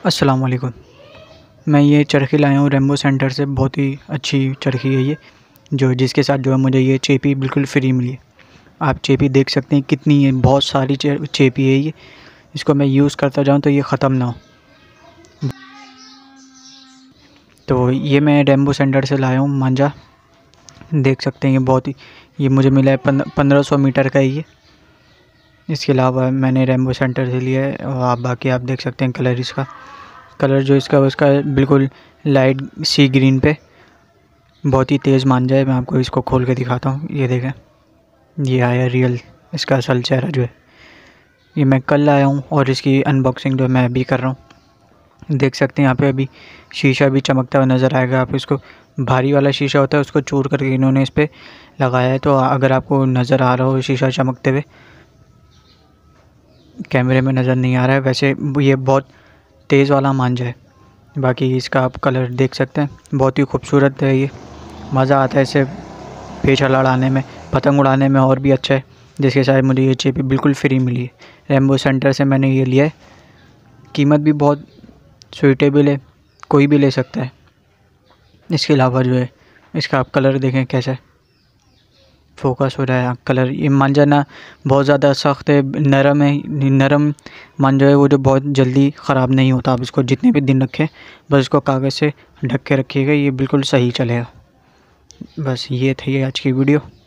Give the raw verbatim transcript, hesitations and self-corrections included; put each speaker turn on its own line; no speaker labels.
अस्सलाम वालेकुम। मैं ये चरखी लाया हूँ रेम्बो सेंटर से। बहुत ही अच्छी चरखी है ये, जो जिसके साथ जो है मुझे ये चेपी बिल्कुल फ्री मिली है। आप चेपी देख सकते हैं कितनी है, बहुत सारी चेपी है ये। इसको मैं यूज़ करता जाऊँ तो ये ख़त्म ना हो। तो ये मैं रेम्बो सेंटर से लाया हूँ मांझा। देख सकते हैं ये बहुत ही ये मुझे मिला है पंद्रह सौ मीटर का है ये। इसके अलावा मैंने रेम्बो सेंटर से लिया है। और आप बाकी आप देख सकते हैं कलर इसका कलर जो इसका उसका बिल्कुल लाइट सी ग्रीन पे बहुत ही तेज़ मांझा है। मैं आपको इसको खोल के दिखाता हूँ। ये देखें, ये आया रियल इसका असल चेहरा जो है। ये मैं कल लाया हूँ और इसकी अनबॉक्सिंग जो मैं अभी कर रहा हूँ। देख सकते हैं यहाँ पे अभी शीशा भी चमकता हुआ नज़र आएगा। आप इसको भारी वाला शीशा होता है उसको चूर करके इन्होंने इस पर लगाया है। तो अगर आपको नज़र आ रहा हो शीशा चमकते हुए, कैमरे में नज़र नहीं आ रहा है, वैसे ये बहुत तेज़ वाला मांझा है। बाकी इसका आप कलर देख सकते हैं, बहुत ही खूबसूरत है ये। मज़ा आता है इसे पेचा लड़ाने में, पतंग उड़ाने में और भी अच्छा है। जिसके साथ मुझे ये चेपी बिल्कुल फ्री मिली है। रेम्बो सेंटर से मैंने ये लिया है। कीमत भी बहुत सूटेबल है, कोई भी ले सकता है। इसके अलावा जो है इसका आप कलर देखें कैसा फोकस हो रहा है कलर। ये मांझा ना बहुत ज़्यादा सख्त है, नरम है। नरम मांझा है वो जो बहुत जल्दी ख़राब नहीं होता। आप इसको जितने भी दिन रखें बस इसको कागज़ से ढक के रखिएगा, ये बिल्कुल सही चलेगा। बस ये थी आज की वीडियो।